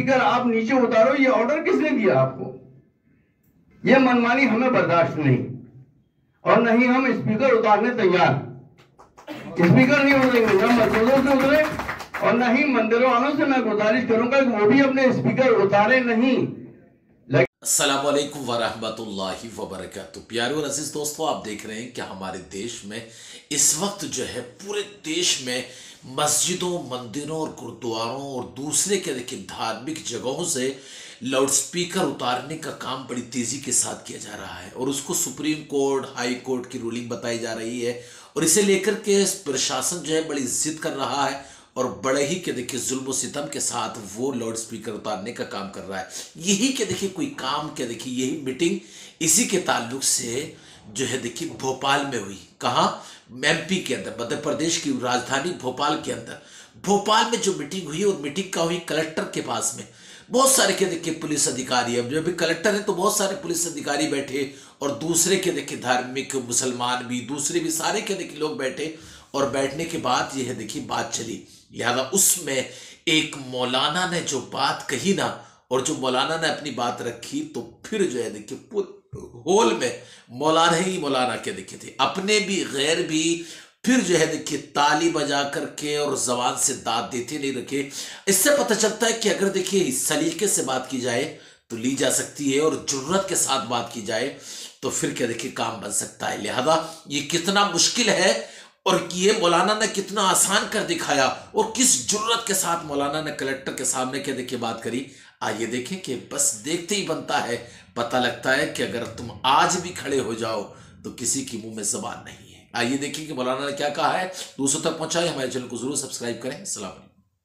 Speaker आप नीचे उतारो, ये ऑर्डर किसने दिया आपको? ये मनमानी हमें बर्दाश्त नहीं, और नहीं हम स्पीकर उतारने तैयार। स्पीकर नहीं उतरेंगे, ना मस्जिदों से उतरे और न ही मंदिरों वालों से मैं गुजारिश करूंगा कि वो भी अपने स्पीकर उतारे नहीं। अस्सलाम वालेकुम वरहमतुल्लाहि वबरकातुहू। प्यारे और अजीज दोस्तों, आप देख रहे हैं कि हमारे देश में इस वक्त जो है पूरे देश में मस्जिदों, मंदिरों और गुरुद्वारों और दूसरे के देखिए धार्मिक जगहों से लाउड स्पीकर उतारने का काम बड़ी तेजी के साथ किया जा रहा है और उसको सुप्रीम कोर्ट, हाई कोर्ट की रूलिंग बताई जा रही है और इसे लेकर के प्रशासन जो है बड़ी जिद कर रहा है और बड़े ही के देखिए जुल्म सितम के साथ वो लाउड स्पीकर उतारने का काम कर रहा है। यही के देखिए कोई काम के देखिए यही मीटिंग इसी के ताल्लुक से जो है देखिए भोपाल में हुई। कहाँ? एमपी के अंदर, मध्य प्रदेश की राजधानी भोपाल के अंदर भोपाल में जो मीटिंग हुई और मीटिंग का हुई कलेक्टर के पास में। बहुत सारे के देखिए पुलिस अधिकारी, अब जो भी कलेक्टर है तो बहुत सारे पुलिस अधिकारी बैठे और दूसरे के देखिए धार्मिक मुसलमान भी, दूसरे भी सारे के देखिए लोग बैठे और बैठने के बाद यह देखिए बात चली। लिहाजा उसमें एक मौलाना ने जो बात कही ना, और जो मौलाना ने अपनी बात रखी तो फिर जो है देखिए पूरे होल में मौलाना ही मौलाना के देखिए थे, अपने भी गैर भी, फिर जो है देखिए ताली बजा करके और जबान से दांत देते नहीं रखे। इससे पता चलता है कि अगर देखिए इस सलीके से बात की जाए तो ली जा सकती है और जुर्रत के साथ बात की जाए तो फिर क्या देखिए काम बन सकता है। लिहाजा ये कितना मुश्किल है और ये मौलाना ने कितना आसान कर दिखाया और किस जुर्रत के साथ मौलाना ने कलेक्टर के सामने क्या देखिए बात करी। आइए देखें कि बस देखते ही बनता है, पता लगता है कि अगर तुम आज भी खड़े हो जाओ तो किसी की मुंह में जबान नहीं है। आइए देखें कि मौलाना ने क्या कहा है, दूसरों तक पहुंचाए। हमारे चैनल को जरूर सब्सक्राइब करें। अस्सलाम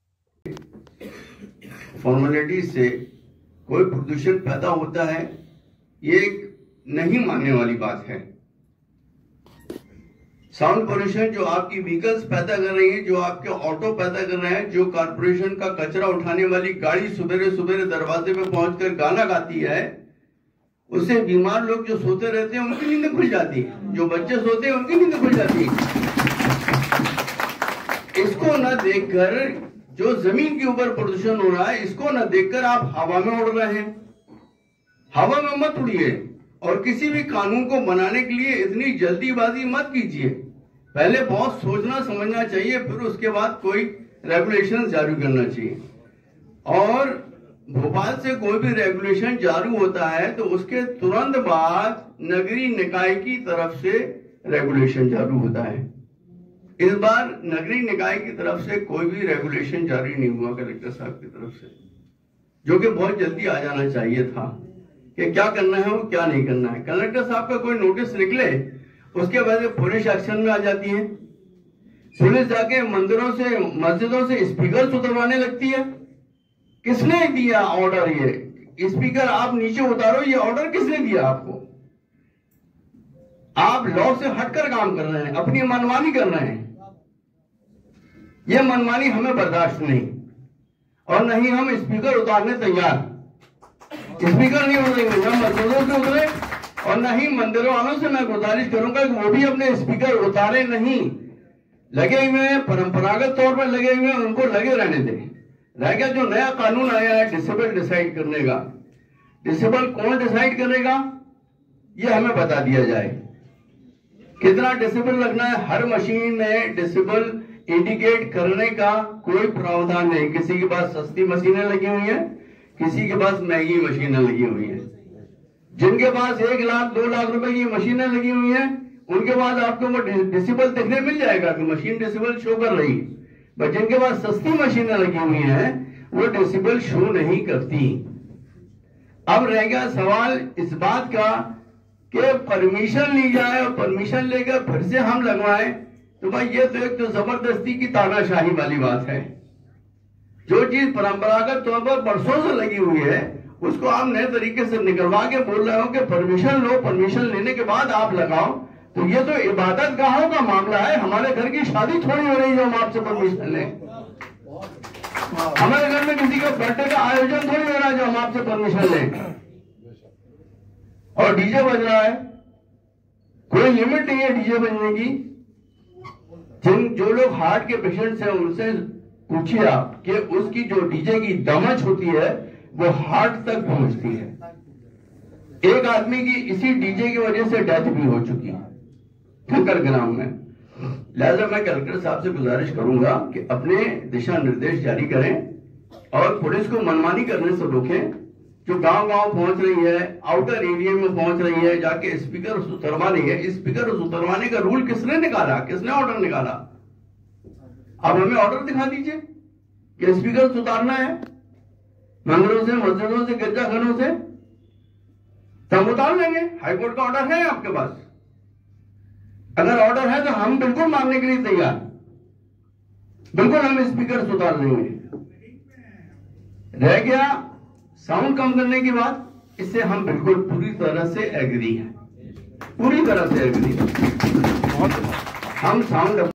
वालेकुम। फॉर्मेलिटी से कोई प्रदूषण पैदा होता है, ये नहीं मानने वाली बात है। साउंड पोल्यूशन जो आपकी व्हीकल्स पैदा कर रही है, जो आपके ऑटो पैदा कर रहे हैं, जो कारपोरेशन का कचरा उठाने वाली गाड़ी सुबेरे सुबेरे दरवाजे पे पहुंचकर गाना गाती है, उससे बीमार लोग जो सोते रहते हैं उनकी नींद खुल जाती है, जो बच्चे सोते हैं उनकी नींद खुल जाती है। इसको न देखकर जो जमीन के ऊपर प्रदूषण हो रहा है, इसको न देखकर आप हवा में उड़ रहे हैं। हवा में मत उड़िए और किसी भी कानून को बनाने के लिए इतनी जल्दीबाजी मत कीजिए। पहले बहुत सोचना समझना चाहिए, फिर उसके बाद कोई रेगुलेशन जारी करना चाहिए। और भोपाल से कोई भी रेगुलेशन जारी होता है तो उसके तुरंत बाद नगरीय निकाय की तरफ से रेगुलेशन जारी होता है। इस बार नगरीय निकाय की तरफ से कोई भी रेगुलेशन जारी नहीं हुआ कलेक्टर साहब की तरफ से, जो कि बहुत जल्दी आ जाना चाहिए था कि क्या करना है और क्या नहीं करना है। कलेक्टर साहब का कोई नोटिस निकले उसके बाद पुलिस एक्शन में आ जाती है। पुलिस जाके मंदिरों से, मस्जिदों से स्पीकर उतरवाने लगती है। किसने दिया ऑर्डर? ये स्पीकर आप नीचे उतारो, ये ऑर्डर किसने दिया आपको? आप लॉ से हटकर काम कर रहे हैं, अपनी मनमानी कर रहे हैं। यह मनमानी हमें बर्दाश्त नहीं, और नहीं हम स्पीकर उतारने तैयार। स्पीकर नहीं उतरेंगे, ना मस्जिदों से उतरे और न ही मंदिरों वालों से मैं गुजारिश करूंगा कि वो भी अपने स्पीकर उतारे नहीं। लगे हुए हैं, परंपरागत तौर पर लगे हुए हैं, उनको लगे रहने दें। रह गया जो नया कानून आया है डिसेबल डिसाइड करने का, डिसेबल कौन डिसाइड करेगा ये हमें बता दिया जाए। कितना डिसेबल लगना है, हर मशीन में डिसेबल इंडिकेट करने का कोई प्रावधान नहीं। किसी के पास सस्ती मशीनें लगी हुई हैं, किसी के पास महंगी मशीनें लगी हुई हैं। जिनके पास 1 लाख 2 लाख रुपए की मशीनें लगी हुई हैं, उनके पास आपको वो डिसेबल देखने मिल जाएगा कि मशीन डिसेबल शो कर रही है। बट जिनके पास सस्ती मशीनें लगी हुई हैं वो डिसेबल शो नहीं करती। अब रह गया सवाल इस बात का कि परमिशन ली जाए और परमिशन लेकर फिर से हम लगवाएं, तो भाई ये तो एक तो जबरदस्ती की तानाशाही वाली बात है। जो चीज परंपरागत तौर पर बरसों से लगी हुई है उसको आप नए तरीके से निकलवा के बोल रहे हो कि परमिशन लो, परमिशन लेने के बाद आप लगाओ, तो ये तो इबादत गाहों का मामला है। हमारे घर की शादी थोड़ी हो रही है हम आपसे परमिशन लें। हमारे घर में किसी के बर्थडे का आयोजन थोड़ी हो रहा है जो हम आपसे परमिशन लें। और डीजे बज रहा है, कोई लिमिट नहीं है डीजे बजने की। जो लोग हार्ट के पेशेंट्स हैं उनसे पूछिए आप कि उसकी जो डीजे की दमच होती है वो हार्ट तक पहुंचती है। एक आदमी की इसी डीजे की वजह से डेथ भी हो चुकी है ठक्कर ग्राम में। लिहाजा मैं कलेक्टर साहब से गुजारिश करूंगा कि अपने दिशा निर्देश जारी करें और पुलिस को मनमानी करने से रोकें। जो गांव गांव पहुंच रही है, आउटर एरिया में पहुंच रही है, जाके स्पीकर उतरवा रही है। स्पीकर उतरवाने का रूल किसने निकाला, किसने ऑर्डर निकाला? अब हमें ऑर्डर दिखा दीजिए कि स्पीकर उतारना है मंदिरों से, मस्जिदों से, गिरजाघरों से, तब उतार लेंगे। हाईकोर्ट का ऑर्डर है आपके पास? अगर ऑर्डर है तो हम बिल्कुल मानने के लिए तैयार, बिल्कुल हम स्पीकर उतार देंगे। रह गया साउंड कम करने की बात, इससे हम बिल्कुल पूरी तरह से एग्री हैं, पूरी तरह से एग्री हैं। हम साउंड